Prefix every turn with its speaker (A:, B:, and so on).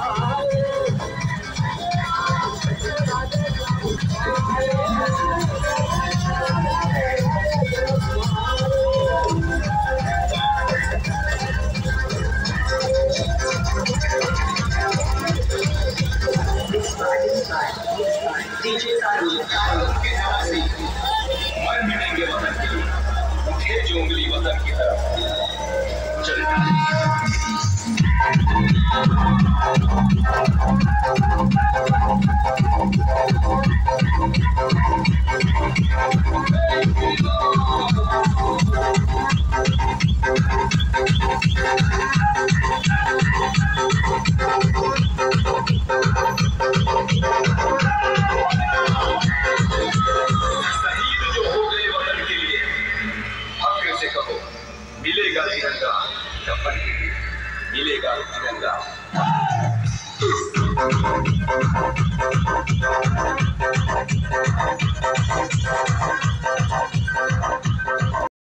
A: मर मिटेंगे वतन के लिए, उठे जो उंगली वतन की तरफ चलता मिलेगा तिरंगा कफन के लिए, मिलेगा तिरंगा।